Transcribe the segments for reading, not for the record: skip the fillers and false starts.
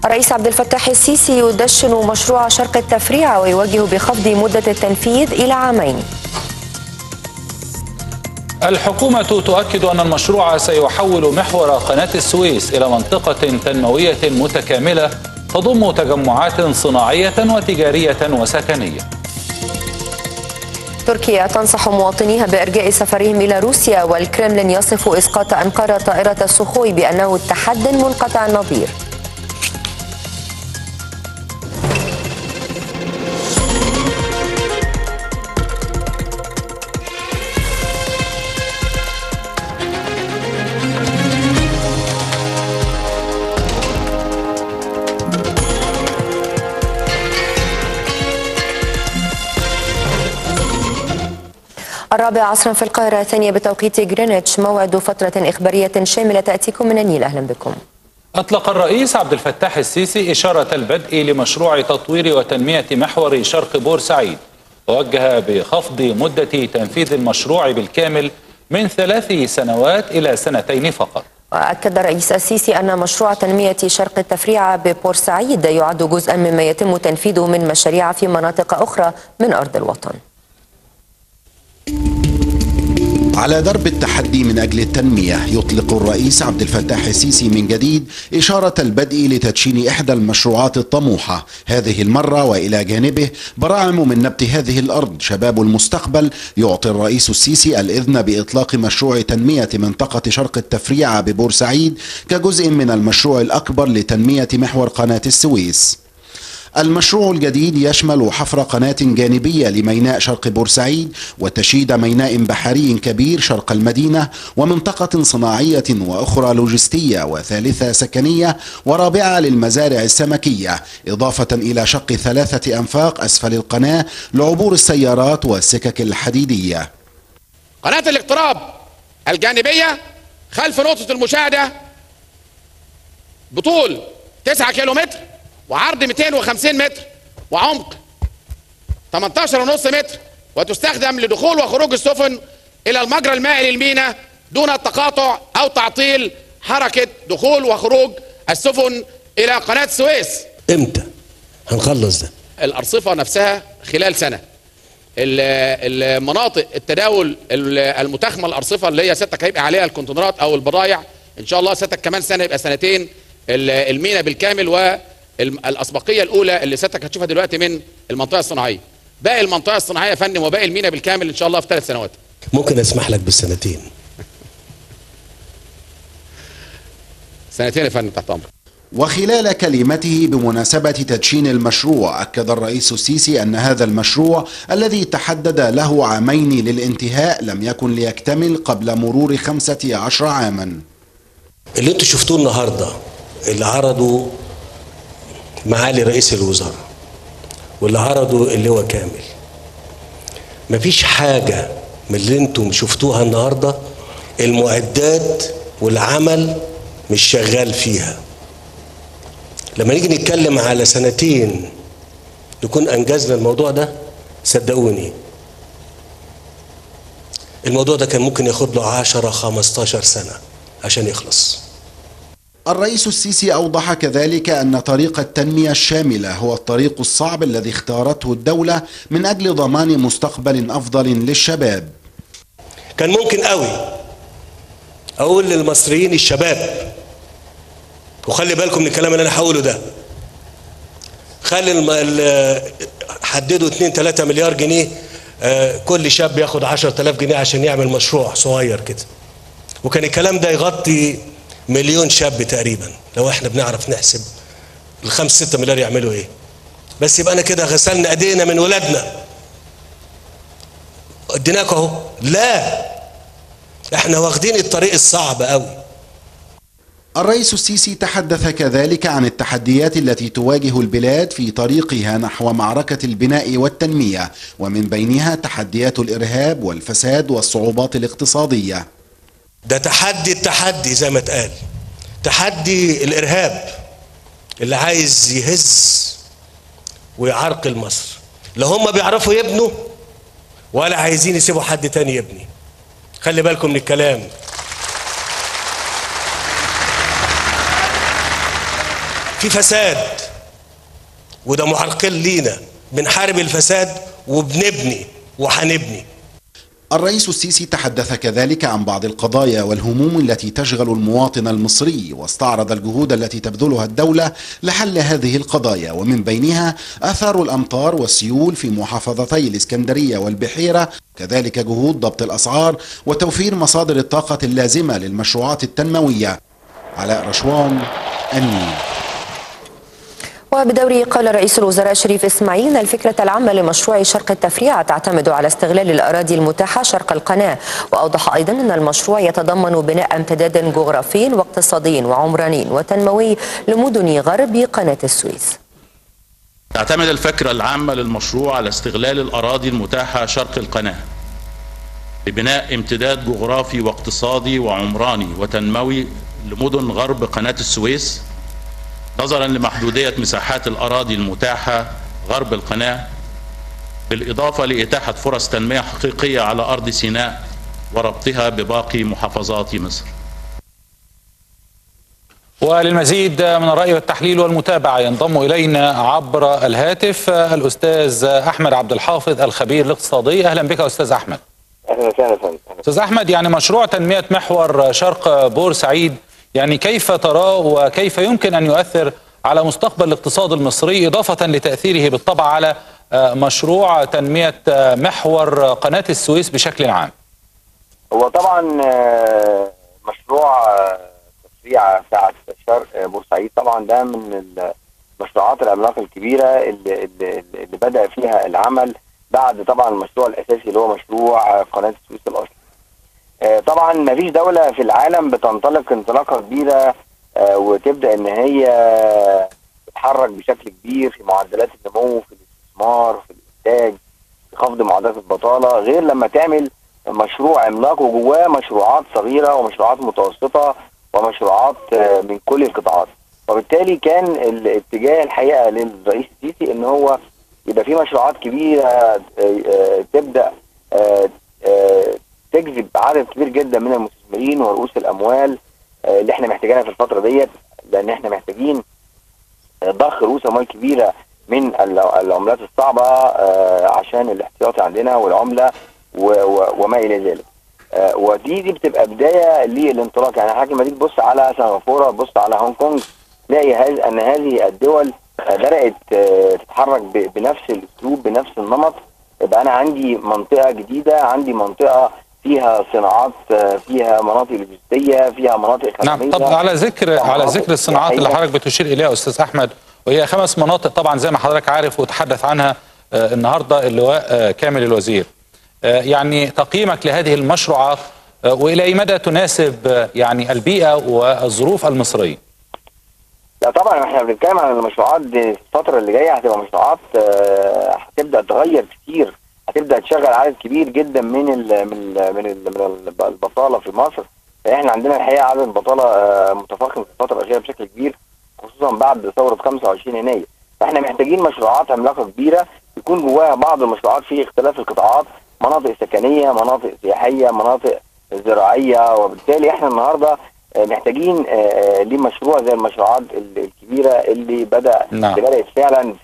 الرئيس عبد الفتاح السيسي يدشن مشروع شرق التفريع ويوجه بخفض مدة التنفيذ إلى عامين. الحكومة تؤكد أن المشروع سيحول محور قناة السويس إلى منطقة تنموية متكاملة تضم تجمعات صناعية وتجارية وسكنية. تركيا تنصح مواطنيها بإرجاء سفرهم إلى روسيا، والكرملين يصف إسقاط أنقرة طائرة السخوي بأنه تحد منقطع النظير. الرابع عصرا في القاهرة، الثانية بتوقيت غرينتش، موعد فترة إخبارية شاملة تأتيكم من النيل. أهلا بكم. أطلق الرئيس عبد الفتاح السيسي إشارة البدء لمشروع تطوير وتنمية محور شرق بورسعيد، ووجه بخفض مدة تنفيذ المشروع بالكامل من 3 سنوات إلى 2 فقط. وأكد الرئيس السيسي أن مشروع تنمية شرق التفريع ببورسعيد يعد جزءا مما يتم تنفيذه من مشاريع في مناطق أخرى من أرض الوطن. على درب التحدي من أجل التنمية، يطلق الرئيس عبد الفتاح السيسي من جديد إشارة البدء لتدشين إحدى المشروعات الطموحة، هذه المرة وإلى جانبه براعم من نبت هذه الأرض شباب المستقبل. يعطي الرئيس السيسي الإذن بإطلاق مشروع تنمية منطقة شرق التفريع ببورسعيد كجزء من المشروع الأكبر لتنمية محور قناة السويس. المشروع الجديد يشمل حفر قناة جانبية لميناء شرق بورسعيد، وتشييد ميناء بحري كبير شرق المدينة، ومنطقة صناعية وأخرى لوجستية، وثالثة سكنية، ورابعة للمزارع السمكية، إضافة إلى شق 3 أنفاق أسفل القناة لعبور السيارات والسكك الحديدية. قناة الاقتراب الجانبية خلف نقطة المشاهدة بطول 9 كيلومتر وعرض 250 متر وعمق 18.5 متر، وتستخدم لدخول وخروج السفن إلى المجرى المائي للميناء دون تقاطع أو تعطيل حركة دخول وخروج السفن إلى قناة السويس. إمتى هنخلص ده؟ الأرصفة نفسها خلال سنة. المناطق التداول المتاخمة الأرصفة اللي هي ستك هيبقى عليها الكونتينرات أو البضائع إن شاء الله ستك كمان سنة يبقى 2 الميناء بالكامل، والأسبقية الأولى اللي ستك هتشوفها دلوقتي من المنطقة الصناعية. باقي المنطقة الصناعية يا فندم وباقي الميناء بالكامل إن شاء الله في 3 سنوات. ممكن أسمح لك بالسنتين؟ 2 يا فندم تحت أمرك. وخلال كلمته بمناسبة تدشين المشروع، أكد الرئيس السيسي أن هذا المشروع الذي تحدد له عامين للانتهاء لم يكن ليكتمل قبل مرور 15 عاما. اللي انتوا شفتوه النهارده اللي عرضوا معالي رئيس الوزراء واللي عرضوا اللواء كامل، مفيش حاجة من اللي انتم شفتوها النهارده المعدات والعمل مش شغال فيها. لما نيجي نتكلم على 2 نكون انجزنا الموضوع ده، صدقوني الموضوع ده كان ممكن ياخد له 10-15 سنة عشان يخلص. الرئيس السيسي أوضح كذلك أن طريق التنمية الشاملة هو الطريق الصعب الذي اختارته الدولة من أجل ضمان مستقبل أفضل للشباب. كان ممكن قوي أقول للمصريين الشباب، وخلي بالكم من الكلام اللي أنا هقوله ده، حددوا 2-3 مليار جنيه، كل شاب ياخد 10,000 جنيه عشان يعمل مشروع صغير كده، وكان الكلام ده يغطي 1,000,000 شاب تقريبا. لو احنا بنعرف نحسب ال5-6 مليار يعملوا ايه، بس يبقى انا كده غسلنا ايدينا من ولادنا اديناك اهو. لا، احنا واخدين الطريق الصعب قوي. الرئيس السيسي تحدث كذلك عن التحديات التي تواجه البلاد في طريقها نحو معركة البناء والتنمية، ومن بينها تحديات الإرهاب والفساد والصعوبات الاقتصادية. ده التحدي زي ما اتقال، تحدي الإرهاب اللي عايز يهز ويعرقل مصر. لا هم بيعرفوا يبنوا ولا عايزين يسيبوا حد تاني يبني. خلي بالكم من الكلام. في فساد، وده محرقين لينا. بنحارب الفساد وبنبني وهنبني. الرئيس السيسي تحدث كذلك عن بعض القضايا والهموم التي تشغل المواطن المصري، واستعرض الجهود التي تبذلها الدولة لحل هذه القضايا، ومن بينها آثار الأمطار والسيول في محافظتي الإسكندرية والبحيرة، كذلك جهود ضبط الأسعار وتوفير مصادر الطاقة اللازمة للمشروعات التنموية. علاء رشوان، النيل. وبدوره قال رئيس الوزراء شريف إسماعيل أن الفكرة العامة لمشروع شرق التفريعة تعتمد على استغلال الأراضي المتاحة شرق القناة، وأوضح أيضا أن المشروع يتضمن بناء امتداد جغرافي واقتصادي وعمراني وتنموي لمدن غرب قناة السويس. تعتمد الفكرة العامة للمشروع على استغلال الأراضي المتاحة شرق القناة لبناء امتداد جغرافي واقتصادي وعمراني وتنموي لمدن غرب قناة السويس، نظرا لمحدودية مساحات الأراضي المتاحة غرب القناة، بالإضافة لإتاحة فرص تنمية حقيقية على أرض سيناء وربطها بباقي محافظات مصر. وللمزيد من الرأي والتحليل والمتابعة ينضم إلينا عبر الهاتف الأستاذ أحمد عبد الحافظ الخبير الاقتصادي. أهلا بك أستاذ أحمد. أهلا وسهلا. أستاذ أحمد، يعني مشروع تنمية محور شرق بورسعيد يعني كيف تراه وكيف يمكن أن يؤثر على مستقبل الاقتصاد المصري، إضافة لتأثيره بالطبع على مشروع تنمية محور قناة السويس بشكل عام؟ هو طبعا مشروع تفريع بتاع شرق بورسعيد طبعا ده من المشروعات العملاقة الكبيرة اللي بدأ فيها العمل بعد طبعا المشروع الأساسي اللي هو مشروع قناة السويس الأصلي. طبعا ما فيش دولة في العالم بتنطلق انطلاقة كبيرة وتبدأ ان هي تتحرك بشكل كبير في معدلات النمو، في الاستثمار، في الانتاج، في خفض معدلات البطالة، غير لما تعمل مشروع عملاق وجواه مشروعات صغيرة ومشروعات متوسطة ومشروعات من كل القطاعات. وبالتالي كان الاتجاه الحقيقة للرئيس السيسي ان هو يبقى في مشروعات كبيرة تبدأ تجذب عدد كبير جدا من المستثمرين ورؤوس الاموال اللي احنا محتاجينها في الفتره ديت، لان احنا محتاجين ضخ رؤوس اموال كبيره من العملات الصعبه عشان الاحتياطي عندنا والعمله وما الى ذلك. ودي بتبقى بدايه للانطلاق. يعني حضرتك لما تيجي تبص على سنغافوره، تبص على هونج كونج، تلاقي ان هذه الدول بدات تتحرك بنفس الاسلوب بنفس النمط. يبقى انا عندي منطقه جديده، عندي منطقه فيها صناعات، فيها مناطق لوجستيه، فيها مناطق خدميه. نعم. طب على ذكر الصناعات اللي حضرتك بتشير اليها استاذ احمد، وهي 5 مناطق طبعا زي ما حضرتك عارف وتحدث عنها النهارده اللواء كامل الوزير. يعني تقييمك لهذه المشروعات والى اي مدى تناسب يعني البيئه والظروف المصريه؟ لا طبعا احنا بنتكلم عن المشروعات دي الفتره اللي جايه هتبقى مشروعات هتبدا تغير كتير، هتبدا تشغل عدد كبير جدا من البطاله في مصر. احنا عندنا الحقيقه عدد البطاله متفاقم في الفتره الاخيره بشكل كبير، خصوصا بعد ثوره 25 يناير. فاحنا محتاجين مشروعات عملاقه كبيره يكون جواها بعض المشروعات في اختلاف القطاعات، مناطق سكنيه، مناطق سياحيه، مناطق زراعيه. وبالتالي احنا النهارده محتاجين لمشروع زي المشروعات الكبيره اللي بدات فعلا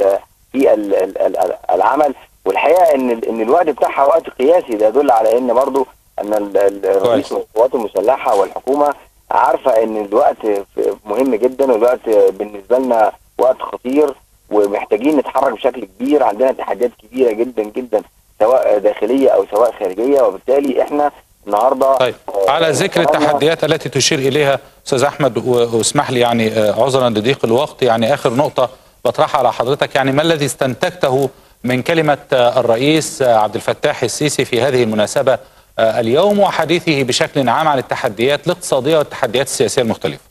في العمل. والحقيقه ان الوقت بتاعها وقت قياسي، ده يدل على ان برضو ان الرئيس والقوات المسلحه والحكومه عارفه ان الوقت مهم جدا، والوقت بالنسبه لنا وقت خطير ومحتاجين نتحرك بشكل كبير. عندنا تحديات كبيره جدا جدا سواء داخليه او سواء خارجيه، وبالتالي احنا النهارده طيب على ذكر التحديات التي تشير اليها استاذ احمد، واسمح لي يعني عذرا لضيق الوقت، يعني اخر نقطه بطرحها على حضرتك، يعني ما الذي استنتجته من كلمه الرئيس عبد الفتاح السيسي في هذه المناسبه اليوم وحديثه بشكل عام عن التحديات الاقتصاديه والتحديات السياسيه المختلفه؟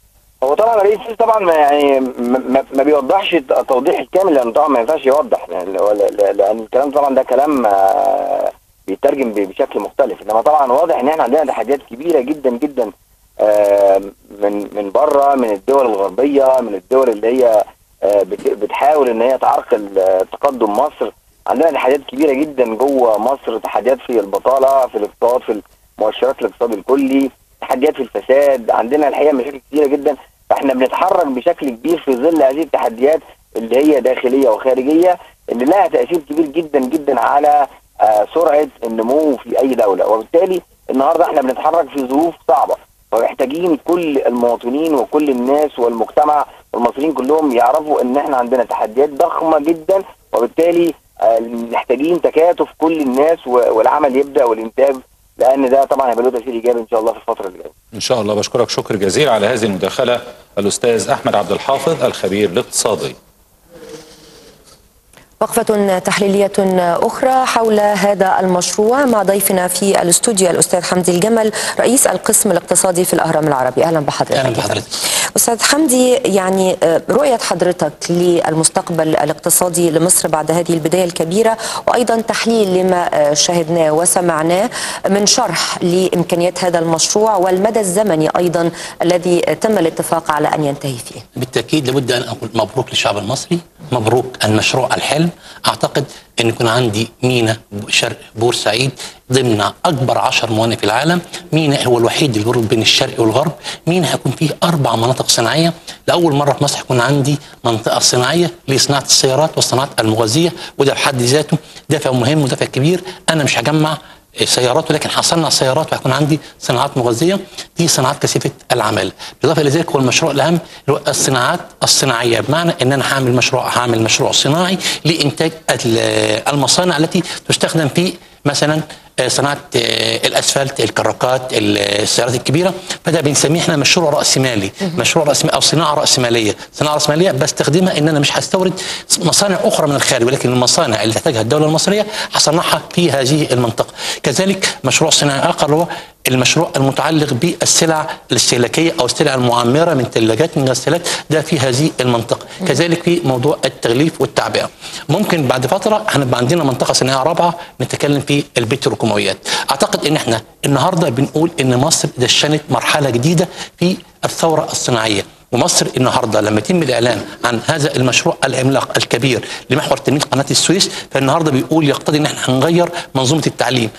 هو طبعا الرئيس طبعا يعني ما بيوضحش التوضيح الكامل، لان طبعا ما ينفعش يوضح، لان الكلام طبعا ده كلام بيترجم بشكل مختلف. انما طبعا واضح ان احنا عندنا تحديات كبيره جدا جدا من بره، من الدول الغربيه، من الدول اللي هي بتحاول ان هي تعرقل تقدم مصر. عندنا تحديات كبيره جدا جوه مصر، تحديات في البطاله، في الاقتصاد، في مؤشرات الاقتصاد الكلي، تحديات في الفساد. عندنا الحقيقه مشاكل كتيره جدا فاحنا بنتحرك بشكل كبير في ظل هذه التحديات اللي هي داخليه وخارجيه، اللي لها تاثير كبير جدا جدا على سرعه النمو في اي دوله. وبالتالي النهارده احنا بنتحرك في ظروف صعبه، فمحتاجين كل المواطنين وكل الناس والمجتمع والمصريين كلهم يعرفوا ان احنا عندنا تحديات ضخمه جدا، وبالتالي محتاجين تكاتف كل الناس والعمل يبدا والانتاج، لان ده طبعا هيبقى له تاثير ايجابي ان شاء الله في الفتره اللي جايه. ان شاء الله. بشكرك شكر جزيل على هذه المداخله الاستاذ احمد عبد الحافظ الخبير الاقتصادي. وقفة تحليلية أخرى حول هذا المشروع مع ضيفنا في الاستوديو الأستاذ حمدي الجمل رئيس القسم الاقتصادي في الأهرام العربي. أهلا بحضرتك. أهلا بحضرتك. أستاذ حمدي، يعني رؤية حضرتك للمستقبل الاقتصادي لمصر بعد هذه البداية الكبيرة، وأيضا تحليل لما شاهدناه وسمعناه من شرح لإمكانيات هذا المشروع والمدى الزمني أيضا الذي تم الاتفاق على أن ينتهي فيه. بالتأكيد لابد أن أقول مبروك للشعب المصري، مبروك المشروع الحلم. أعتقد أن يكون عندي ميناء شرق بورسعيد ضمن أكبر 10 موانئ في العالم. ميناء هو الوحيد اللي بيربط بين الشرق والغرب. ميناء هيكون فيه 4 مناطق صناعية. لأول مرة في مصر هيكون عندي منطقة صناعية لصناعة السيارات والصناعات المغذية، وده بحد ذاته دافع مهم ودافع كبير. أنا مش هجمع سيارات، ولكن هصنع سيارات وهيكون عندي صناعات مغذيه، دي صناعات كثيفه العماله. بالاضافه الى ذلك هو المشروع الاهم اللي هو الصناعات الصناعيه، بمعنى ان انا هعمل مشروع صناعي لانتاج المصانع التي تستخدم في مثلا صناعه الاسفلت، الكراكات، السيارات الكبيره. فده بنسميه احنا مشروع راس مالي، مشروع راس او صناعه راس ماليه. صناعه راس ماليه بستخدمها ان انا مش هستورد مصانع اخرى من الخارج، ولكن المصانع اللي تحتاجها الدوله المصريه هصنعها في هذه المنطقه. كذلك مشروع صناعي اخر هو المشروع المتعلق بالسلع الاستهلاكيه او السلع المعمره من ثلاجات من غسالات، ده في هذه المنطقه. كذلك في موضوع التغليف والتعبئه. ممكن بعد فتره هنبقى عندنا منطقه صناعيه رابعه نتكلم في البتروكيماويات. اعتقد ان احنا النهارده بنقول ان مصر دشنت مرحله جديده في الثوره الصناعيه، ومصر النهارده لما يتم الاعلان عن هذا المشروع العملاق الكبير لمحور تنميه قناه السويس، فالنهارده بيقول يقتضي ان احنا هنغير منظومه التعليم.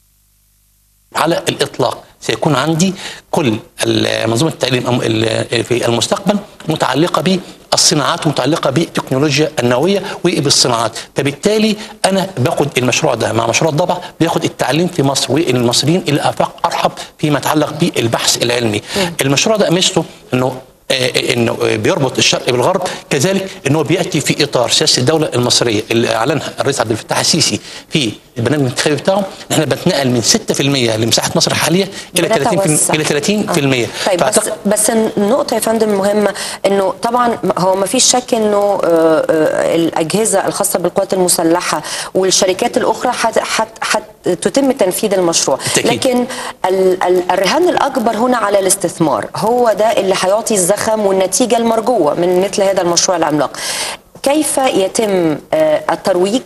على الإطلاق سيكون عندي كل منظومة التعليم في المستقبل متعلقة بالصناعات ومتعلقة بالتكنولوجيا النووية وبالصناعات. فبالتالي أنا باخد المشروع ده مع مشروع الضبع، بياخد التعليم في مصر والمصريين إلى آفاق أرحب فيما يتعلق بالبحث العلمي. المشروع ده ميزته انه بيربط الشرق بالغرب، كذلك انه بياتي في اطار سياسه الدوله المصريه اللي اعلنها الرئيس عبد الفتاح السيسي في البرنامج الانتخابي بتاعه. احنا بنتنقل من 6% لمساحه مصر الحاليه الى 30%. طيب بس النقطه يا فندم مهمه، انه طبعا هو ما فيش شك انه الاجهزه الخاصه بالقوات المسلحه والشركات الاخرى تتم تنفيذ المشروع، لكن الرهان الاكبر هنا على الاستثمار، هو ده اللي هيعطي الزخم والنتيجه المرجوه من مثل هذا المشروع العملاق. كيف يتم الترويج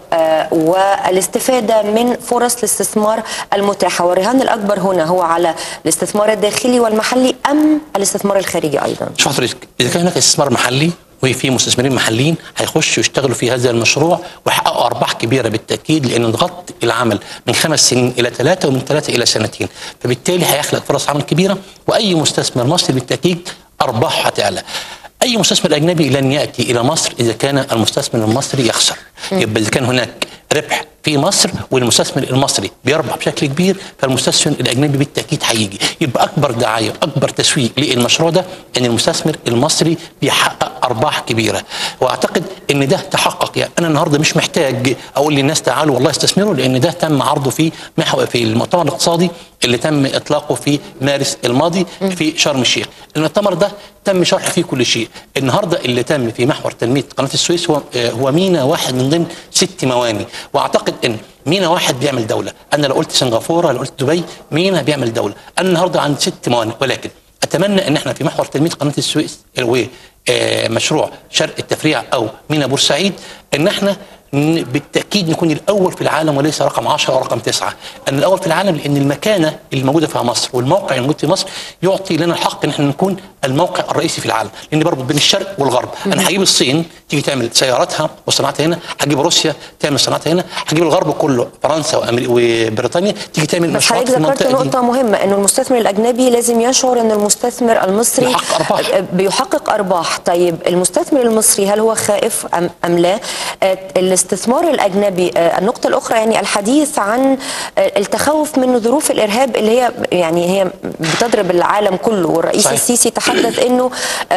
والاستفادة من فرص الاستثمار المتاحة؟ والرهان الأكبر هنا هو على الاستثمار الداخلي والمحلي أم الاستثمار الخارجي أيضا؟ شوف حضرتك، إذا كان هناك استثمار محلي وفي مستثمرين محليين هيخشوا يشتغلوا في هذا المشروع ويحققوا أرباح كبيرة بالتأكيد، لأن ضغط العمل من 5 سنين إلى 3 ومن 3 إلى 2 سنين، فبالتالي هيخلق فرص عمل كبيرة، وأي مستثمر مصري بالتأكيد أرباحه هتعلى. أي مستثمر أجنبي لن يأتي إلى مصر إذا كان المستثمر المصري يخسر. يبقى إذا كان هناك ربح في مصر والمستثمر المصري بيربح بشكل كبير، فالمستثمر الأجنبي بالتأكيد هيجي. يبقى أكبر دعاية وأكبر تسويق للمشروع ده أن المستثمر المصري بيحقق أرباح كبيرة، وأعتقد أن ده تحقق. يعني أنا النهاردة مش محتاج أقول للناس تعالوا والله استثمروا، لأن ده تم عرضه في المؤتمر الاقتصادي اللي تم إطلاقه في مارس الماضي في شرم الشيخ. المؤتمر ده تم شرح فيه كل شيء. النهارده اللي تم في محور تنميه قناه السويس هو ميناء واحد من ضمن 6 موانئ، واعتقد ان ميناء واحد بيعمل دوله. انا لو قلت سنغافوره، لو قلت دبي، ميناء بيعمل دوله. انا النهارده عندي 6 موانئ، ولكن اتمنى ان احنا في محور تنميه قناه السويس ومشروع شرق التفريع او ميناء بورسعيد ان احنا بالتأكيد نكون الأول في العالم وليس رقم 10 أو رقم 9. أن الأول في العالم لأن المكانة الموجودة في مصر والموقع الموجود في مصر يعطي لنا الحق أن احنا نكون الموقع الرئيسي في العالم، لان بربط بين الشرق والغرب. انا هجيب الصين تيجي تعمل سياراتها وصناعتها هنا، هجيب روسيا تعمل صناعتها هنا، هجيب الغرب كله فرنسا وبريطانيا تيجي تعمل مشروعات في المنطقه دي. ذكرت نقطه مهمه، انه المستثمر الاجنبي لازم يشعر ان المستثمر المصري بيحقق ارباح. طيب المستثمر المصري هل هو خائف ام لا؟ الاستثمار الاجنبي، النقطه الاخرى يعني الحديث عن التخوف من ظروف الارهاب اللي هي يعني هي بتضرب العالم كله، والرئيس صحيح. السيسي تحدث انه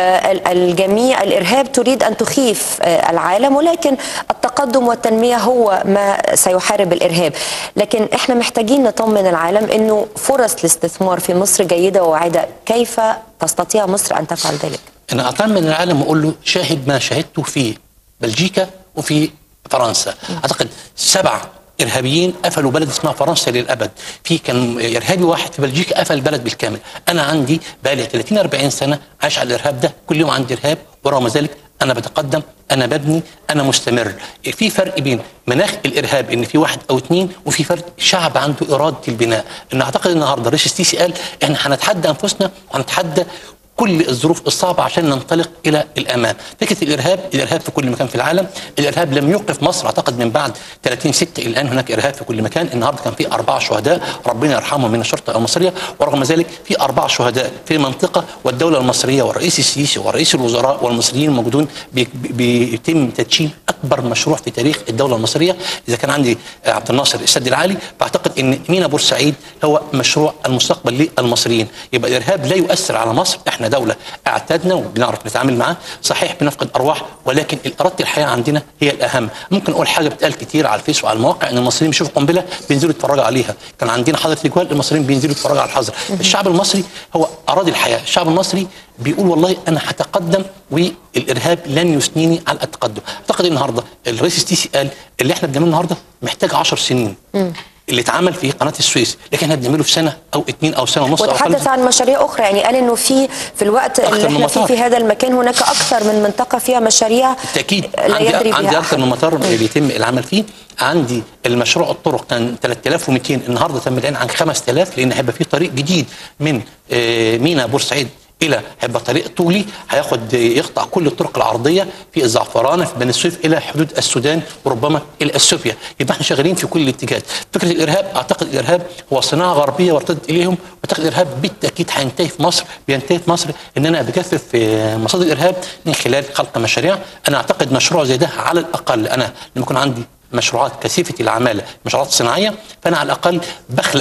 الجميع الارهاب تريد ان تخيف العالم، ولكن التقدم والتنميه هو ما سيحارب الارهاب. لكن احنا محتاجين نطمن العالم انه فرص الاستثمار في مصر جيده وواعده. كيف تستطيع مصر ان تفعل ذلك؟ انا اطمن العالم واقول له شاهد ما شاهدته في بلجيكا وفي فرنسا. اعتقد 7 ارهابيين قفلوا بلد اسمها فرنسا للابد. في كان ارهابي واحد في بلجيكا قفل البلد بالكامل. انا عندي بقالي 30 40 سنه عايش على الارهاب ده، كل يوم عندي ارهاب، ورغم ذلك انا بتقدم، انا ببني، انا مستمر. في فرق بين مناخ الارهاب ان في 1 أو 2، وفي فرق شعب عنده اراده البناء. انا اعتقد النهارده الرئيس السيسي قال احنا هنتحدى انفسنا وهنتحدى كل الظروف الصعبة عشان ننطلق إلى الأمام. فكرة الإرهاب في كل مكان في العالم. الإرهاب لم يوقف مصر، أعتقد من بعد 30/6 الآن هناك إرهاب في كل مكان. النهارده كان في 4 شهداء ربنا يرحمهم من الشرطة المصرية، ورغم ذلك في 4 شهداء في منطقة، والدولة المصرية والرئيس السيسي ورئيس الوزراء والمصريين الموجودون بيتم تدشين أكبر مشروع في تاريخ الدولة المصرية. إذا كان عندي عبد الناصر السد العالي، بعتقد إن ميناء بورسعيد هو مشروع المستقبل للمصريين. يبقى الإرهاب لا يؤثر على مصر. احنا دولة اعتدنا وبنعرف نتعامل معاه، صحيح بنفقد ارواح، ولكن اراده الحياه عندنا هي الاهم. ممكن اقول حاجه بتقال كتير على الفيس وعلى المواقع، ان المصريين بيشوفوا قنبله بينزلوا يتفرجوا عليها. كان عندنا حظر تجوال، المصريين بينزلوا يتفرجوا على الحظر. الشعب المصري هو اراد الحياه، الشعب المصري بيقول والله انا هتقدم والارهاب لن يثنيني على التقدم. اعتقد النهارده الرئيس السيسي قال اللي احنا بنعمله النهارده محتاج 10 سنين. اللي اتعمل في قناه السويس، لكن احنا بنعمله في سنه او 2 أو سنه ونص. وتحدث عن مشاريع اخرى، يعني قال انه في الوقت اللي احنا فيه في هذا المكان هناك اكثر من منطقه فيها مشاريع. بالتاكيد عندي اكثر من مطار بيتم العمل فيه. عندي المشروع الطرق كان 3200، النهارده تم الان عن 5000، لان هيبقى في طريق جديد من ميناء بورسعيد الى هيبقى طريق طولي يقطع كل الطرق العرضيه في الزعفرانه في بني سويف الى حدود السودان وربما الى اثيوبيا. يبقى احنا شغالين في كل الاتجاهات. فكره الارهاب، اعتقد الارهاب هو صناعه غربيه وارتدت اليهم، واعتقد الارهاب بالتاكيد هينتهي في مصر، بينتهي في مصر ان انا بكثف مصادر الارهاب من خلال خلق مشاريع. انا اعتقد مشروع زي ده على الاقل، انا لما يكون عندي مشروعات كثيفه العماله، مشروعات صناعيه، فانا على الاقل بخلق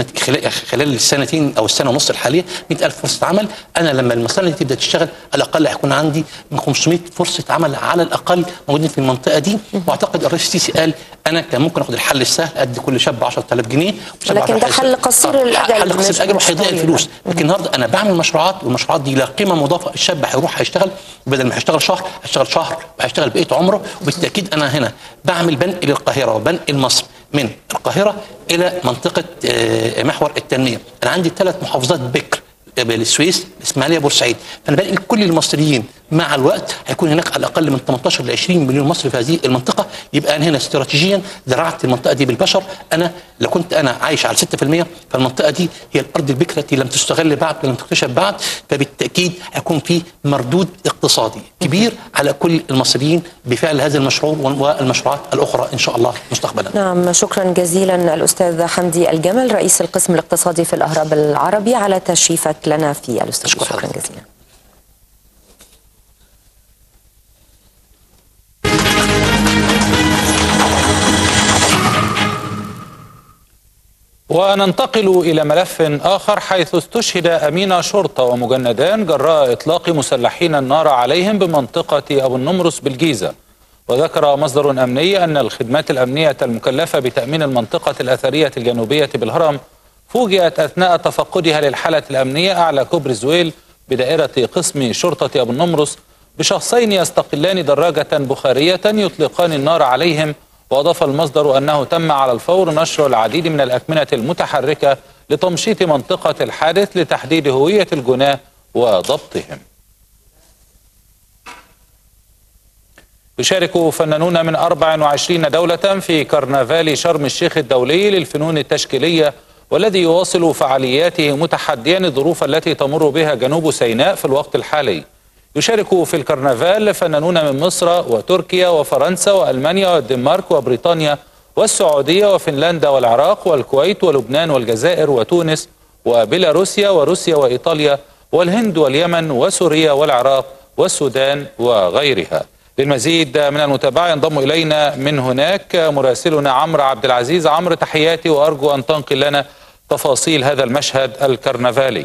خلال السنتين او السنه ونص الحاليه 100,000 فرصه عمل. انا لما المصانع دي تبدا تشتغل على الاقل هيكون عندي من 500 فرصه عمل على الاقل موجودين في المنطقه دي. واعتقد الرئيس السيسي قال انا كان ممكن اخد الحل السهل، ادي كل شاب 10,000 جنيه، لكن ده حل قصير الاجل، حل قصير الاجل وهيضيع الفلوس. لكن النهارده انا بعمل مشروعات، والمشروعات دي لها قيمه مضافه. الشاب هيروح هيشتغل، بدل ما هيشتغل شهر هيشتغل شهر وهيشتغل بقيه عمره. وبالتاكيد انا هنا بعمل بنقل القاهره وبنقل مصر من القاهره الى منطقه محور التنميه. انا عندي 3 محافظات بكر، السويس، الاسماعيليه، بورسعيد. فانا بنقل كل المصريين. مع الوقت هيكون هناك على الاقل من 18 ل 20 مليون مصري في هذه المنطقه. يبقى انا هنا استراتيجيا زرعت المنطقه دي بالبشر. انا لو كنت انا عايش على 6%، فالمنطقه دي هي الارض البكره التي لم تستغل بعد ولم تكتشف بعد. فبالتاكيد هيكون في مردود اقتصادي كبير على كل المصريين بفعل هذا المشروع والمشروعات الاخرى ان شاء الله مستقبلا. نعم، شكرا جزيلا الاستاذ حمدي الجمل رئيس القسم الاقتصادي في الاهرام العربي على تشريفك لنا في الاستوديو. شكرا جزيلا. وننتقل إلى ملف آخر، حيث استشهد أمين شرطة ومجندان جراء إطلاق مسلحين النار عليهم بمنطقة أبو النمرس بالجيزة. وذكر مصدر أمني أن الخدمات الأمنية المكلفة بتأمين المنطقة الأثرية الجنوبية بالهرم فوجئت أثناء تفقدها للحالة الأمنية أعلى كوبري زويل بدائرة قسم شرطة أبو النمرس بشخصين يستقلان دراجة بخارية يطلقان النار عليهم. وأضاف المصدر أنه تم على الفور نشر العديد من الأكمنة المتحركة لتمشيط منطقة الحادث لتحديد هوية الجناة وضبطهم. يشارك فنانون من 24 دولة في كرنفال شرم الشيخ الدولي للفنون التشكيلية والذي يواصل فعالياته متحديا الظروف التي تمر بها جنوب سيناء في الوقت الحالي. يشارك في الكرنفال فنانون من مصر وتركيا وفرنسا وألمانيا والدنمارك وبريطانيا والسعودية وفنلندا والعراق والكويت ولبنان والجزائر وتونس وبيلاروسيا وروسيا وإيطاليا والهند واليمن وسوريا والعراق والسودان وغيرها. للمزيد من المتابعة ينضم إلينا من هناك مراسلنا عمرو عبد العزيز. عمرو، تحياتي وأرجو أن تنقل لنا تفاصيل هذا المشهد الكرنفالي.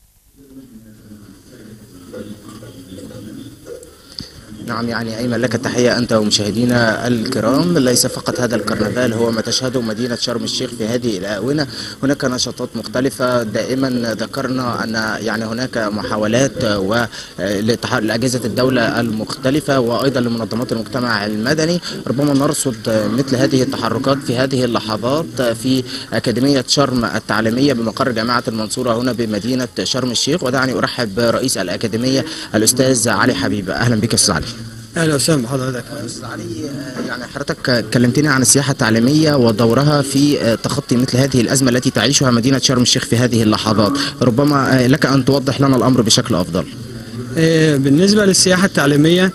نعم، يعني أيمن، لك التحية أنت ومشاهدينا الكرام. ليس فقط هذا الكرنفال هو ما تشهده مدينة شرم الشيخ في هذه الآونة، هناك نشاطات مختلفة. دائما ذكرنا أن يعني هناك محاولات لأجهزة الدولة المختلفة وأيضا لمنظمات المجتمع المدني. ربما نرصد مثل هذه التحركات في هذه اللحظات في أكاديمية شرم التعليمية بمقر جامعة المنصورة هنا بمدينة شرم الشيخ. ودعني أرحب برئيس الأكاديمية الأستاذ علي حبيب. أهلا بك أستاذ علي. اهلا وسهلا بحضرتك. استاذ علي، يعني حضرتك كلمتني عن السياحه التعليميه ودورها في تخطي مثل هذه الازمه التي تعيشها مدينه شرم الشيخ في هذه اللحظات، ربما لك ان توضح لنا الامر بشكل افضل. بالنسبه للسياحه التعليميه،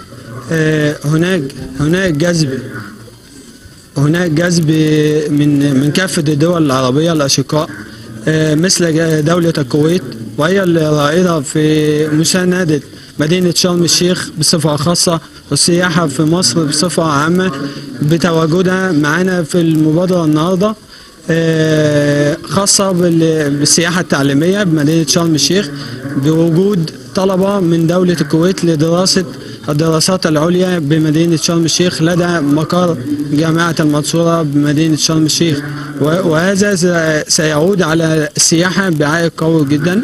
هناك جذب من كافه الدول العربيه الاشقاء، مثل دوله الكويت، وهي الرائده في مسانده مدينة شرم الشيخ بصفة خاصة والسياحة في مصر بصفة عامة بتواجدها معنا في المبادرة النهاردة، خاصة بالسياحة التعليمية بمدينة شرم الشيخ، بوجود طلبة من دولة الكويت لدراسة الدراسات العليا بمدينة شرم الشيخ لدى مقر جامعة المنصورة بمدينة شرم الشيخ، وهذا سيعود على السياحة بعائد قوي جدا.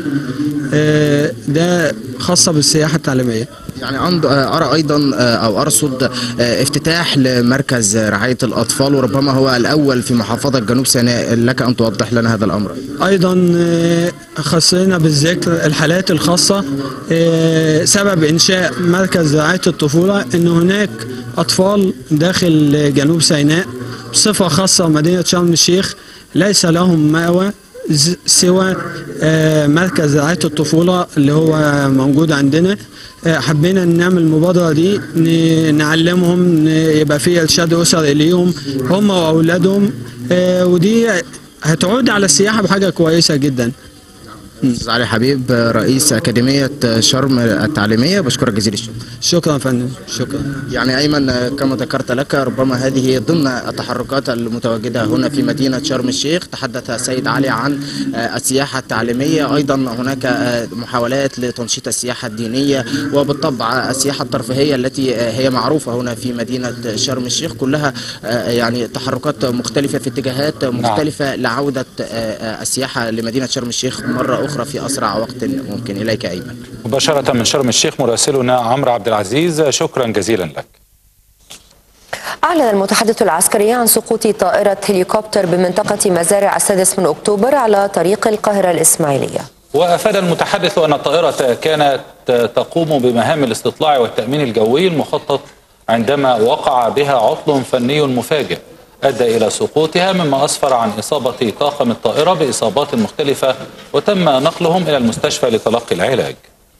ده خاصة بالسياحة التعليمية. يعني أرى أيضا أو أرصد افتتاح لمركز رعاية الأطفال، وربما هو الأول في محافظة جنوب سيناء، لك أن توضح لنا هذا الأمر. أيضا خصينا بالذكر الحالات الخاصة. سبب إنشاء مركز رعاية الطفولة أن هناك أطفال داخل جنوب سيناء بصفة خاصة مدينة شرم الشيخ ليس لهم مأوى سوى مركز رعاية الطفولة اللي هو موجود عندنا. حبينا نعمل المبادرة دي نعلمهم، يبقى فيه إرشاد أسري ليهم هم وأولادهم، ودي هتعود على السياحة بحاجة كويسة جدا. أستاذ علي حبيب، رئيس أكاديمية شرم التعليمية، بشكرك جزيل الشكر. شكرا فندم. شكرا. يعني أيمن، كما ذكرت لك ربما هذه ضمن التحركات المتواجدة هنا في مدينة شرم الشيخ. تحدث السيد علي عن السياحة التعليمية، أيضا هناك محاولات لتنشيط السياحة الدينية، وبالطبع السياحة الترفيهية التي هي معروفة هنا في مدينة شرم الشيخ. كلها يعني تحركات مختلفة في اتجاهات مختلفة لعودة السياحة لمدينة شرم الشيخ مرة أخرى في أسرع وقت ممكن. إليك أيمن. مباشرة من شرم الشيخ مراسلنا عمرو عبد العزيز، شكرا جزيلا لك. أعلن المتحدث العسكري عن سقوط طائرة هليكوبتر بمنطقة مزارع 6 أكتوبر على طريق القاهرة الإسماعيلية. وأفاد المتحدث أن الطائرة كانت تقوم بمهام الاستطلاع والتأمين الجوي المخطط عندما وقع بها عطل فني مفاجئ أدى إلى سقوطها، مما أسفر عن إصابة طاقم الطائرة بإصابات مختلفة وتم نقلهم إلى المستشفى لتلقي العلاج.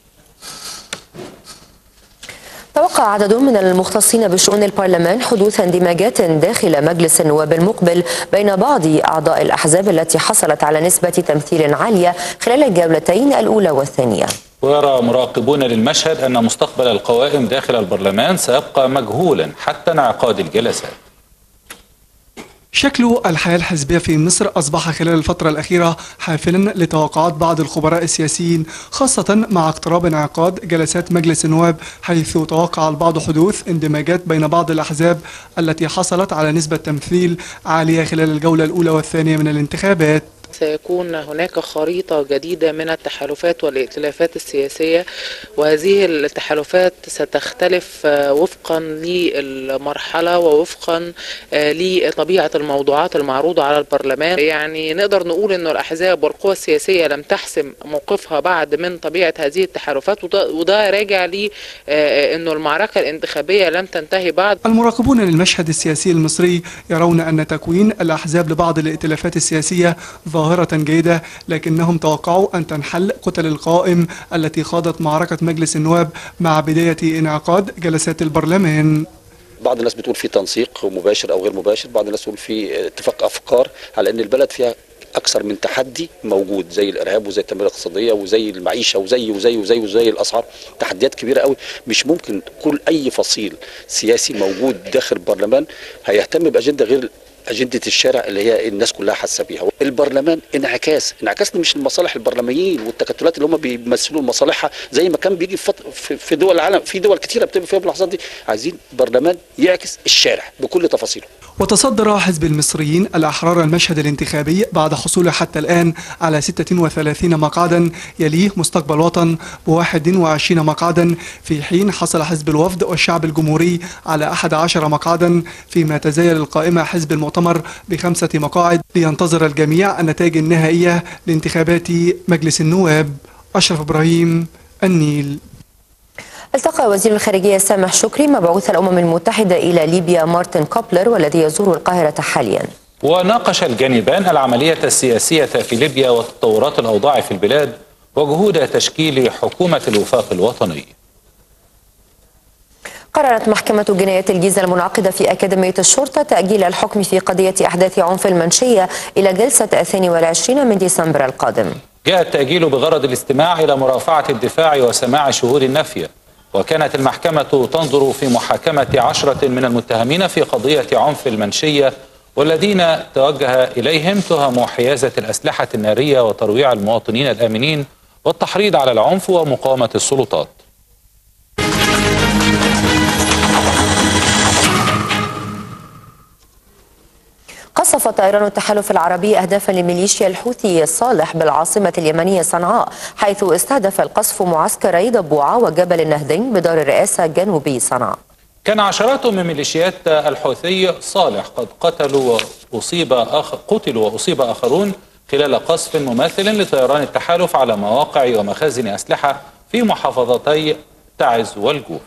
توقع عدد من المختصين بشؤون البرلمان حدوث اندماجات داخل مجلس النواب المقبل بين بعض أعضاء الأحزاب التي حصلت على نسبة تمثيل عالية خلال الجولتين الأولى والثانية. ويرى مراقبون للمشهد أن مستقبل القوائم داخل البرلمان سيبقى مجهولا حتى انعقاد الجلسات. شكل الحياة الحزبية في مصر أصبح خلال الفترة الأخيرة حافلا لتوقعات بعض الخبراء السياسيين، خاصة مع اقتراب انعقاد جلسات مجلس النواب، حيث توقع البعض حدوث اندماجات بين بعض الأحزاب التي حصلت على نسبة تمثيل عالية خلال الجولة الأولى والثانية من الانتخابات. سيكون هناك خريطة جديدة من التحالفات والائتلافات السياسية، وهذه التحالفات ستختلف وفقا للمرحلة ووفقا لطبيعة الموضوعات المعروضة على البرلمان. يعني نقدر نقول أن الأحزاب والقوى السياسية لم تحسم موقفها بعد من طبيعة هذه التحالفات، وده راجع لأنه المعركة الانتخابية لم تنتهي بعد. المراقبون للمشهد السياسي المصري يرون أن تكوين الأحزاب لبعض الائتلافات السياسية ظاهرة ظاهرة جيدة، لكنهم توقعوا أن تنحل كتل القائم التي خاضت معركة مجلس النواب مع بداية انعقاد جلسات البرلمان. بعض الناس بتقول في تنسيق مباشر أو غير مباشر، بعض الناس بتقول في اتفاق أفكار على أن البلد فيها أكثر من تحدي موجود، زي الإرهاب وزي التنمية الاقتصادية وزي المعيشة وزي الأسعار، تحديات كبيرة قوي. مش ممكن كل أي فصيل سياسي موجود داخل البرلمان هيهتم بأجندة غير أجندة الشارع اللي هي الناس كلها حاسة بيها. البرلمان انعكاس مش المصالح البرلمانيين والتكتلات اللي هم بيمثلوا مصالحها زي ما كان بيجي في دول العالم، في دول كتيرة بتبقى فيها اللحظات دي. عايزين برلمان يعكس الشارع بكل تفاصيله. وتصدر حزب المصريين الأحرار المشهد الانتخابي بعد حصوله حتى الآن على 36 مقعدا، يليه مستقبل وطن ب21 مقعدا، في حين حصل حزب الوفد والشعب الجمهوري على 11 مقعدا، فيما تزايل القائمة حزب المؤتمر ب5 مقاعد. لينتظر الجميع النتائج النهائية لانتخابات مجلس النواب. أشرف إبراهيم، النيل. التقى وزير الخارجية سامح شكري مبعوث الأمم المتحدة إلى ليبيا مارتن كوبلر والذي يزور القاهرة حاليا. وناقش الجانبان العملية السياسية في ليبيا وتطورات الأوضاع في البلاد وجهود تشكيل حكومة الوفاق الوطني. قررت محكمة جنايات الجيزة المنعقدة في أكاديمية الشرطة تأجيل الحكم في قضية أحداث عنف المنشية إلى جلسة 22 من ديسمبر القادم. جاء التأجيل بغرض الاستماع إلى مرافعة الدفاع وسماع شهود النفي. وكانت المحكمة تنظر في محاكمة 10 من المتهمين في قضية عنف المنشية والذين توجه إليهم تهم حيازة الأسلحة النارية وترويع المواطنين الآمنين والتحريض على العنف ومقاومة السلطات. قصف طيران التحالف العربي أهدافا لميليشيا الحوثي صالح بالعاصمة اليمنية صنعاء، حيث استهدف القصف معسكري ضبوعة وجبل النهدين بدار الرئاسة جنوبي صنعاء. كان عشرات من ميليشيات الحوثي صالح قد قتلوا وأصيب آخرون خلال قصف مماثل لطيران التحالف على مواقع ومخازن أسلحة في محافظتي تعز والجوف.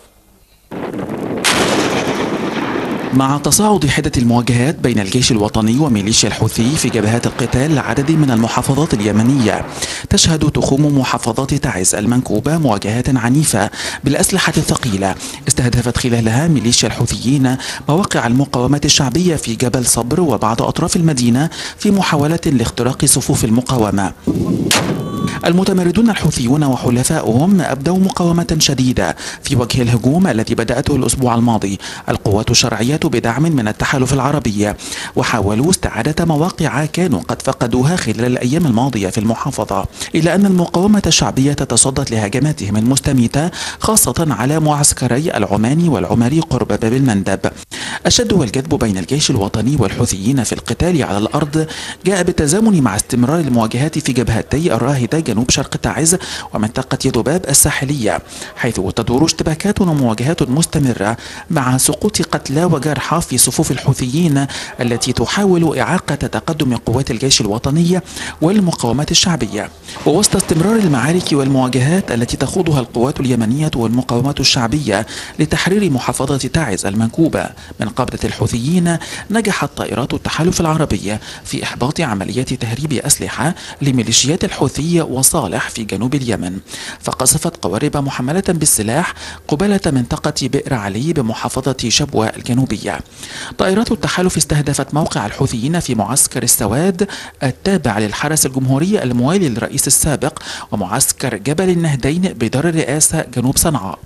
مع تصاعد حدة المواجهات بين الجيش الوطني وميليشيا الحوثي في جبهات القتال لعدد من المحافظات اليمنية، تشهد تخوم محافظات تعز المنكوبة مواجهات عنيفة بالأسلحة الثقيلة استهدفت خلالها ميليشيا الحوثيين مواقع المقاومة الشعبية في جبل صبر وبعض أطراف المدينة في محاولة لاختراق صفوف المقاومة. المتمردون الحوثيون وحلفائهم أبدوا مقاومة شديدة في وجه الهجوم الذي بدأته الأسبوع الماضي القوات الشرعية بدعم من التحالف العربي، وحاولوا استعادة مواقع كانوا قد فقدوها خلال الأيام الماضية في المحافظة، إلا أن المقاومة الشعبية تصدت لهجماتهم المستميتة خاصة على معسكري العماني والعمري قرب باب المندب. الشد والجذب بين الجيش الوطني والحوثيين في القتال على الأرض جاء بالتزامن مع استمرار المواجهات في جبهتي الراهدة جنوب شرق تعز ومنطقة ذباب الساحلية، حيث تدور اشتباكات ومواجهات مستمرة مع سقوط قتلى وجرحى في صفوف الحوثيين التي تحاول إعاقة تقدم قوات الجيش الوطني والمقاومات الشعبية. ووسط استمرار المعارك والمواجهات التي تخوضها القوات اليمنية والمقاومات الشعبية لتحرير محافظة تعز المنكوبة من قبضة الحوثيين، نجحت طائرات التحالف العربي في إحباط عملية تهريب أسلحة لميليشيات الحوثي وصالح في جنوب اليمن، فقصفت قوارب محملة بالسلاح قبالة منطقة بئر علي بمحافظة شبوة الجنوبية. طائرات التحالف استهدفت موقع الحوثيين في معسكر السواد التابع للحرس الجمهوري الموالي للرئيس السابق ومعسكر جبل النهدين بدار الرئاسة جنوب صنعاء.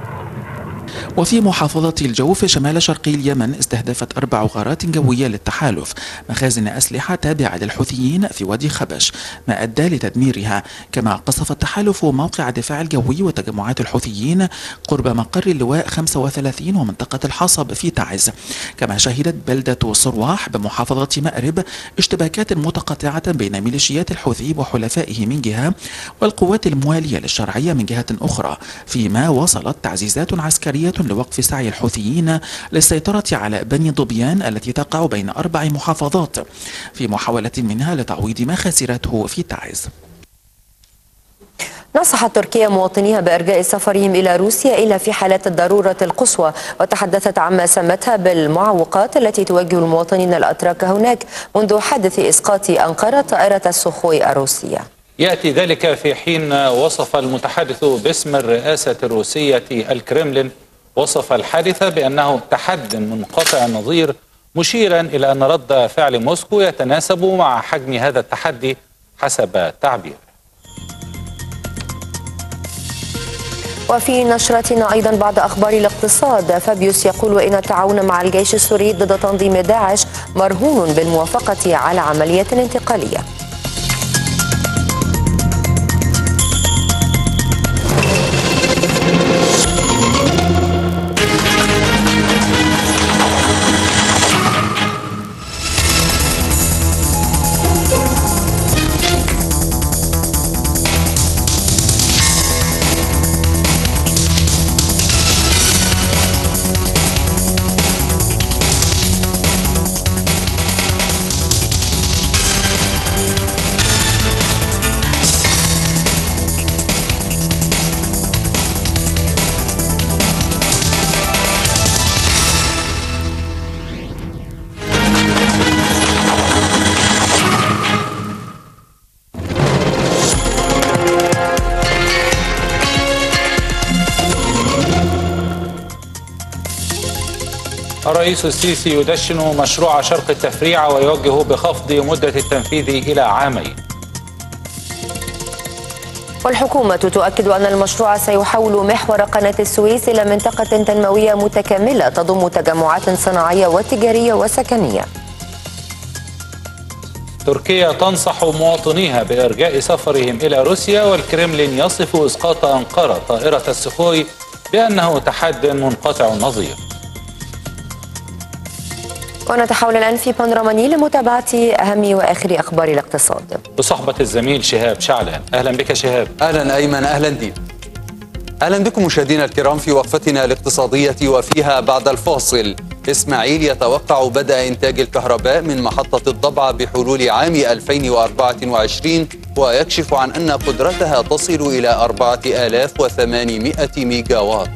وفي محافظة الجوف شمال شرقي اليمن استهدفت 4 غارات جوية للتحالف مخازن أسلحة تابعة للحوثيين في وادي خبش، ما أدى لتدميرها. كما قصف التحالف موقع الدفاع الجوي وتجمعات الحوثيين قرب مقر اللواء 35 ومنطقة الحصب في تعز. كما شهدت بلدة صرواح بمحافظة مأرب اشتباكات متقطعة بين ميليشيات الحوثي وحلفائه من جهة والقوات الموالية للشرعية من جهة أخرى، فيما وصلت تعزيزات عسكرية لوقف سعي الحوثيين للسيطرة على بني ضبيان التي تقع بين 4 محافظات في محاولة منها لتعويض ما خسرته في تعز. نصحت تركيا مواطنيها بإرجاء سفرهم إلى روسيا إلا في حالات الضرورة القصوى، وتحدثت عما سمتها بالمعوقات التي تواجه المواطنين الأتراك هناك منذ حادث إسقاط أنقرة طائرة السخوي الروسية. يأتي ذلك في حين وصف المتحدث باسم الرئاسة الروسية الكرملين وصف الحادث بأنه تحد منقطع النظير، مشيرا إلى أن رد فعل موسكو يتناسب مع حجم هذا التحدي حسب التعبير. وفي نشرتنا أيضا بعد أخبار الاقتصاد، فابيوس يقول وإن التعاون مع الجيش السوري ضد تنظيم داعش مرهون بالموافقة على عملية انتقالية. الرئيس السيسي يدشن مشروع شرق التفريع ويوجه بخفض مدة التنفيذ إلى عامين. والحكومة تؤكد أن المشروع سيحول محور قناة السويس إلى منطقة تنموية متكاملة تضم تجمعات صناعية وتجارية وسكنية. تركيا تنصح مواطنيها بإرجاء سفرهم إلى روسيا، والكرملين يصف إسقاط أنقرة طائرة السخوي بأنه تحد منقطع النظير. ونتحول الآن في بانوراما لمتابعة أهم وآخر أخبار الاقتصاد بصحبة الزميل شهاب شعلان. أهلا بك شهاب. أهلا أيمن. أهلا دين. أهلا بكم مشاهدينا الكرام في وقفتنا الاقتصادية، وفيها بعد الفاصل إسماعيل يتوقع بدء إنتاج الكهرباء من محطة الضبعة بحلول عام 2024، ويكشف عن أن قدرتها تصل إلى 4800 ميجا وات.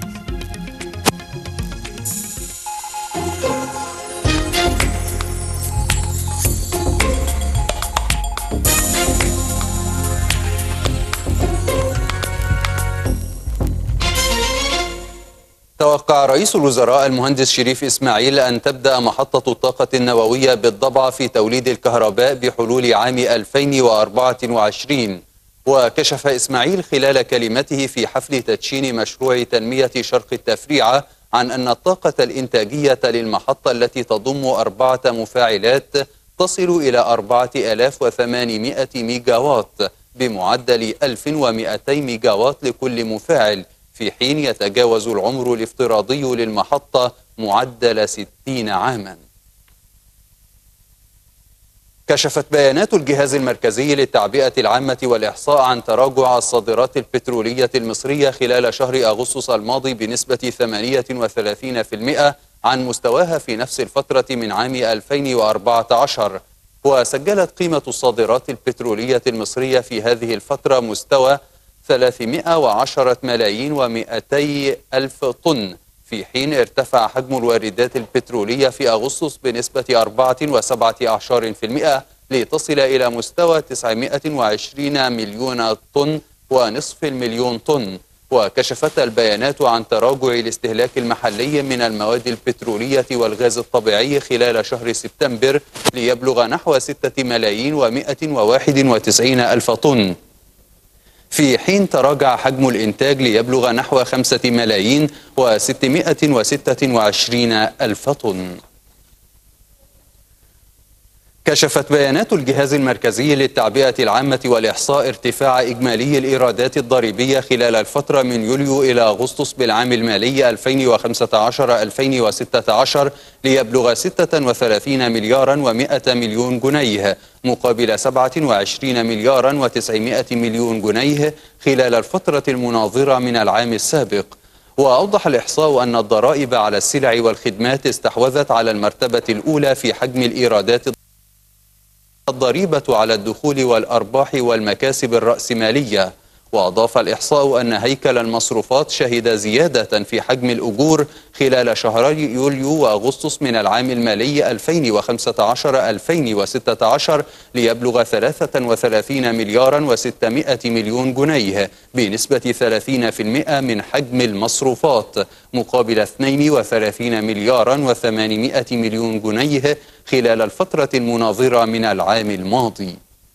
توقع رئيس الوزراء المهندس شريف إسماعيل أن تبدأ محطة الطاقة النووية بالضبعة في توليد الكهرباء بحلول عام 2024. وكشف إسماعيل خلال كلمته في حفل تدشين مشروع تنمية شرق التفريعة عن أن الطاقة الإنتاجية للمحطة التي تضم 4 مفاعلات تصل إلى 4800 ميجا وات بمعدل 1200 ميجا وات لكل مفاعل، في حين يتجاوز العمر الافتراضي للمحطة معدل 60 عاما. كشفت بيانات الجهاز المركزي للتعبئة العامة والإحصاء عن تراجع الصادرات البترولية المصرية خلال شهر أغسطس الماضي بنسبة 38% عن مستواها في نفس الفترة من عام 2014. وسجلت قيمة الصادرات البترولية المصرية في هذه الفترة مستوى 310 ملايين و200 ألف طن، في حين ارتفع حجم الواردات البترولية في أغسطس بنسبة 4.17% لتصل إلى مستوى 920 مليون طن ونصف المليون طن. وكشفت البيانات عن تراجع الاستهلاك المحلي من المواد البترولية والغاز الطبيعي خلال شهر سبتمبر ليبلغ نحو 6 ملايين و191 ألف طن، في حين تراجع حجم الإنتاج ليبلغ نحو 5 ملايين و626 ألف طن. كشفت بيانات الجهاز المركزي للتعبئة العامة والإحصاء ارتفاع إجمالي الإيرادات الضريبية خلال الفترة من يوليو إلى أغسطس بالعام المالي 2015-2016 ليبلغ 36 مليارا و100 مليون جنيه مقابل 27 مليارا و900 مليون جنيه خلال الفترة المناظرة من العام السابق. وأوضح الإحصاء أن الضرائب على السلع والخدمات استحوذت على المرتبة الأولى في حجم الإيرادات الضريبة على الدخول والأرباح والمكاسب الرأسمالية. وأضاف الإحصاء أن هيكل المصروفات شهد زيادة في حجم الأجور خلال شهري يوليو وأغسطس من العام المالي 2015-2016 ليبلغ 33 مليارا و600 مليون جنيه بنسبة 30% من حجم المصروفات، مقابل 32 مليارا و800 مليون جنيه خلال الفترة المناظرة من العام الماضي.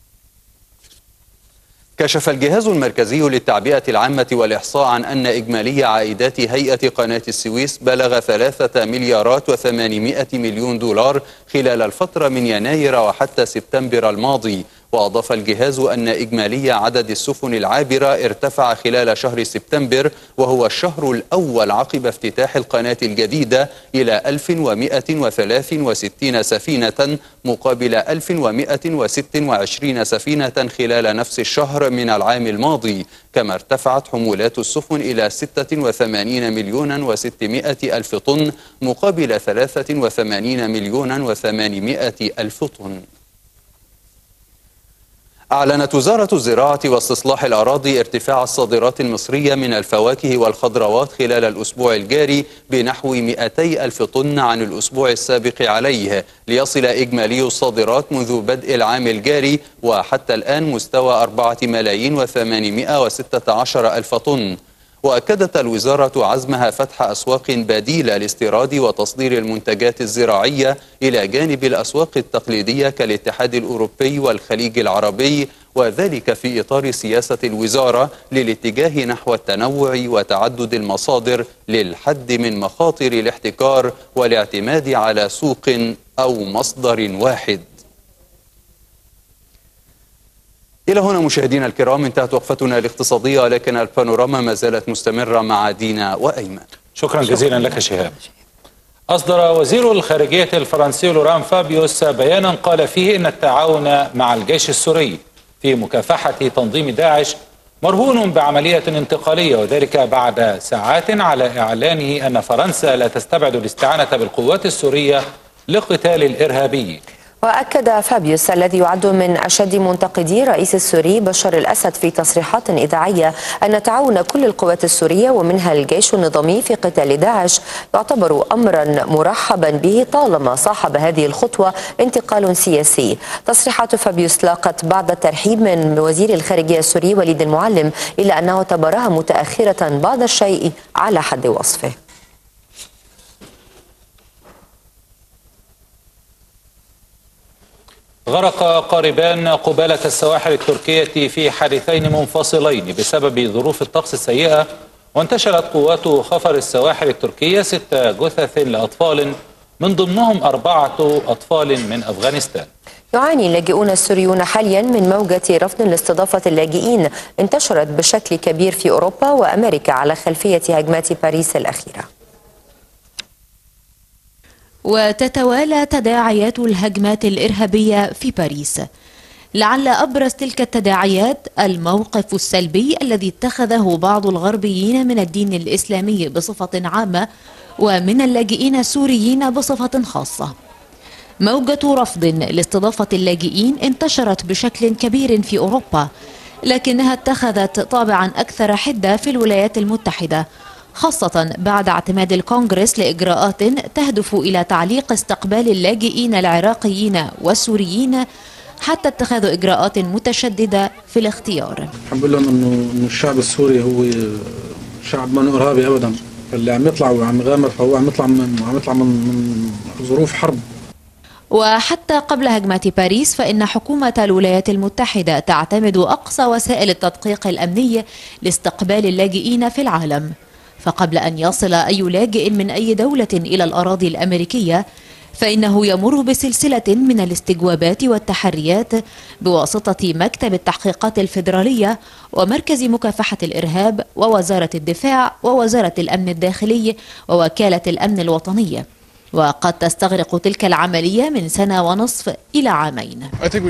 كشف الجهاز المركزي للتعبئة العامة والإحصاء عن أن إجمالي عائدات هيئة قناة السويس بلغ 3 مليارات و800 مليون دولار خلال الفترة من يناير وحتى سبتمبر الماضي. وأضاف الجهاز أن إجمالي عدد السفن العابرة ارتفع خلال شهر سبتمبر وهو الشهر الأول عقب افتتاح القناة الجديدة إلى 1163 سفينة مقابل 1126 سفينة خلال نفس الشهر من العام الماضي. كما ارتفعت حمولات السفن إلى 86 مليون و600 ألف طن مقابل 83 مليون و800 ألف طن. أعلنت وزارة الزراعة واستصلاح الأراضي ارتفاع الصادرات المصرية من الفواكه والخضروات خلال الأسبوع الجاري بنحو 200 ألف طن عن الأسبوع السابق عليه، ليصل إجمالي الصادرات منذ بدء العام الجاري وحتى الآن مستوى 4,816,000 طن. وأكدت الوزارة عزمها فتح أسواق بديلة لاستيراد وتصدير المنتجات الزراعية إلى جانب الأسواق التقليدية كالاتحاد الأوروبي والخليج العربي، وذلك في إطار سياسة الوزارة للاتجاه نحو التنوع وتعدد المصادر للحد من مخاطر الاحتكار والاعتماد على سوق أو مصدر واحد. إلى هنا مشاهدينا الكرام انتهت وقفتنا الاقتصادية، لكن البانوراما ما زالت مستمرة مع دينا وأيمن. شكرا جزيلا لك شهاب. أصدر وزير الخارجية الفرنسي لوران فابيوس بيانا قال فيه إن التعاون مع الجيش السوري في مكافحة تنظيم داعش مرهون بعملية انتقالية، وذلك بعد ساعات على إعلانه أن فرنسا لا تستبعد الاستعانة بالقوات السورية لقتال الإرهابي. وأكد فابيوس الذي يعد من أشد منتقدي الرئيس السوري بشار الأسد في تصريحات إذاعية أن تعاون كل القوات السورية ومنها الجيش النظامي في قتال داعش يعتبر أمرا مرحبا به طالما صاحب هذه الخطوة انتقال سياسي. تصريحات فابيوس لاقت بعض الترحيب من وزير الخارجية السوري وليد المعلم، إلا أنه اعتبرها متأخرة بعض الشيء على حد وصفه. غرق قاربان قبالة السواحل التركية في حادثين منفصلين بسبب ظروف الطقس السيئة، وانتشلت قوات خفر السواحل التركية 6 جثث لأطفال من ضمنهم 4 أطفال من أفغانستان. يعاني اللاجئون السوريون حاليا من موجة رفض لاستضافة اللاجئين انتشرت بشكل كبير في أوروبا وأمريكا على خلفية هجمات باريس الأخيرة. وتتوالى تداعيات الهجمات الإرهابية في باريس. لعل أبرز تلك التداعيات الموقف السلبي الذي اتخذه بعض الغربيين من الدين الإسلامي بصفة عامة ومن اللاجئين السوريين بصفة خاصة. موجة رفض لاستضافة اللاجئين انتشرت بشكل كبير في أوروبا، لكنها اتخذت طابعا أكثر حدة في الولايات المتحدة، خاصة بعد اعتماد الكونغرس لإجراءات تهدف إلى تعليق استقبال اللاجئين العراقيين والسوريين حتى اتخاذوا إجراءات متشددة في الاختيار. الحمد لله إنه الشعب السوري هو شعب ما إرهابي أبدا، اللي عم يطلع وعم يغامر فهو عم يطلع من ظروف حرب. وحتى قبل هجمات باريس فإن حكومة الولايات المتحدة تعتمد أقصى وسائل التدقيق الأمني لاستقبال اللاجئين في العالم. فقبل أن يصل أي لاجئ من أي دولة إلى الأراضي الأمريكية فإنه يمر بسلسلة من الاستجوابات والتحريات بواسطة مكتب التحقيقات الفيدرالية ومركز مكافحة الإرهاب ووزارة الدفاع ووزارة الأمن الداخلي ووكالة الأمن الوطنية، وقد تستغرق تلك العملية من 1.5 سنة إلى 2 عام.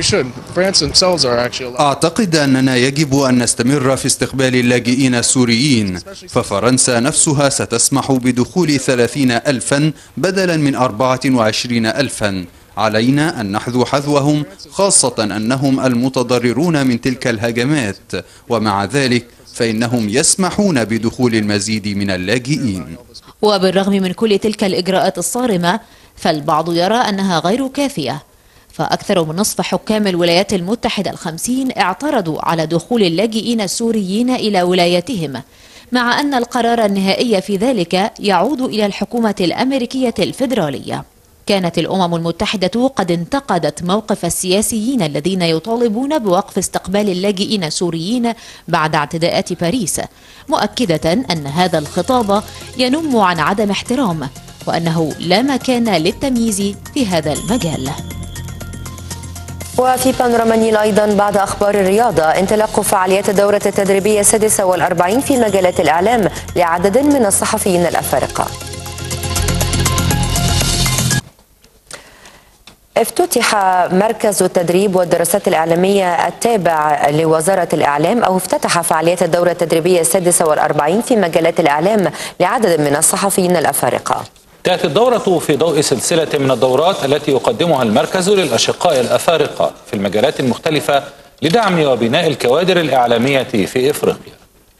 أعتقد أننا يجب أن نستمر في استقبال اللاجئين السوريين، ففرنسا نفسها ستسمح بدخول 30,000 بدلا من 24,000. علينا أن نحذو حذوهم، خاصة أنهم المتضررون من تلك الهجمات، ومع ذلك فإنهم يسمحون بدخول المزيد من اللاجئين. وبالرغم من كل تلك الإجراءات الصارمة فالبعض يرى أنها غير كافية، فأكثر من نصف حكام الولايات المتحدة 50 اعترضوا على دخول اللاجئين السوريين إلى ولايتهم، مع أن القرار النهائي في ذلك يعود إلى الحكومة الأمريكية الفيدرالية. كانت الأمم المتحدة قد انتقدت موقف السياسيين الذين يطالبون بوقف استقبال اللاجئين السوريين بعد اعتداءات باريس، مؤكدة أن هذا الخطاب ينم عن عدم احترام، وأنه لا مكان للتمييز في هذا المجال. وفي بانوراما النيل أيضا بعد أخبار الرياضة، انطلاق فعاليات الدورة التدريبية 46 في مجالات الإعلام لعدد من الصحفيين الأفارقة. افتتح مركز التدريب والدراسات الإعلامية التابع لوزارة الإعلام، أو افتتح فعاليات الدورة التدريبية 46 في مجالات الإعلام لعدد من الصحفيين الأفارقة. تأتي الدورة في ضوء سلسلة من الدورات التي يقدمها المركز للأشقاء الأفارقة في المجالات المختلفة لدعم وبناء الكوادر الإعلامية في إفريقيا.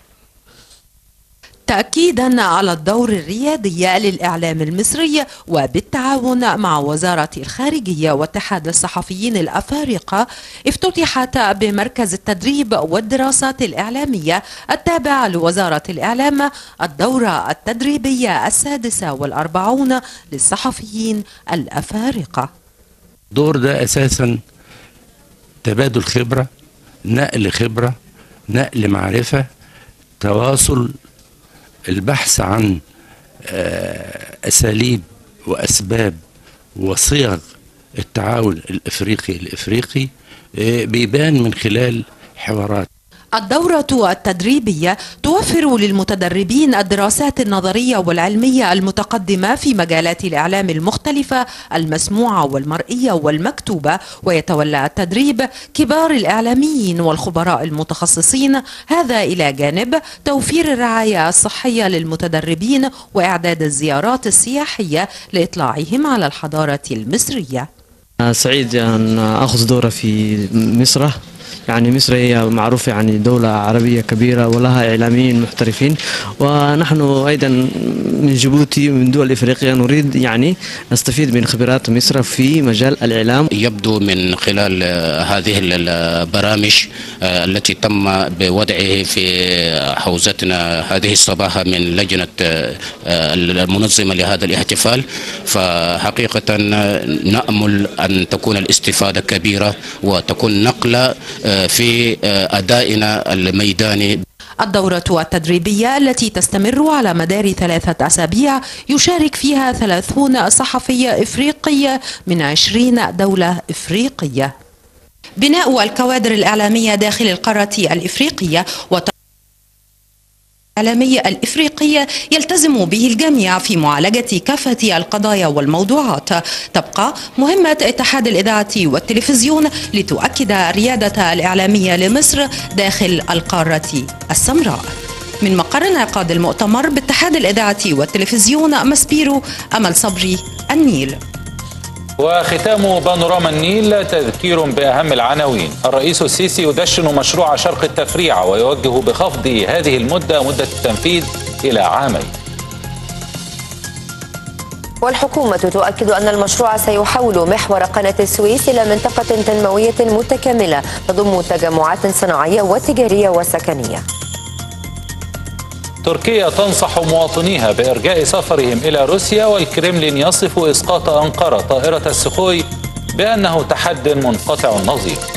تأكيدا على الدور الريادي للإعلام المصري وبالتعاون مع وزارة الخارجية واتحاد الصحفيين الأفارقة، افتتحت بمركز التدريب والدراسات الإعلامية التابع لوزارة الإعلام الدورة التدريبية 46 للصحفيين الأفارقة. الدور ده أساسا تبادل خبرة، نقل خبرة، نقل معرفة، تواصل، البحث عن أساليب وأسباب وصيغ التعاون الإفريقي بيبان من خلال حوارات. الدورة التدريبية توفر للمتدربين الدراسات النظرية والعلمية المتقدمة في مجالات الإعلام المختلفة المسموعة والمرئية والمكتوبة، ويتولى التدريب كبار الإعلاميين والخبراء المتخصصين، هذا إلى جانب توفير الرعاية الصحية للمتدربين وإعداد الزيارات السياحية لإطلاعهم على الحضارة المصرية. سعيد أن أخذ دورة في مصر. يعني مصر هي معروفة يعني دولة عربية كبيرة ولها إعلاميين محترفين، ونحن أيضا من جيبوتي من دول إفريقيا نريد يعني نستفيد من خبرات مصر في مجال الإعلام. يبدو من خلال هذه البرامج التي تم بوضعه في حوزتنا هذه الصباح من لجنة المنظمة لهذا الاحتفال، فحقيقة نأمل أن تكون الاستفادة كبيرة وتكون نقلة في أدائنا الميداني. الدورة التدريبية التي تستمر على مدار 3 أسابيع يشارك فيها 30 صحفي إفريقي من 20 دولة إفريقية. بناء الكوادر الإعلامية داخل القارة الإفريقية الإعلامي الإفريقي يلتزم به الجميع في معالجة كافة القضايا والموضوعات. تبقى مهمة اتحاد الإذاعة والتلفزيون لتؤكد الريادة الإعلامية لمصر داخل القارة السمراء. من مقر انعقاد المؤتمر باتحاد الإذاعة والتلفزيون مسبيرو، أمل صبري، النيل. وختام بانوراما النيل تذكير بأهم العناوين. الرئيس السيسي يدشن مشروع شرق التفريع ويوجه بخفض هذه مدة التنفيذ إلى 2 عام. والحكومة تؤكد أن المشروع سيحول محور قناة السويس إلى منطقة تنموية متكاملة تضم تجمعات صناعية وتجارية وسكنية. تركيا تنصح مواطنيها بإرجاء سفرهم إلى روسيا، والكريملين يصف إسقاط أنقرة طائرة السخوي بأنه تحد منقطع النظير.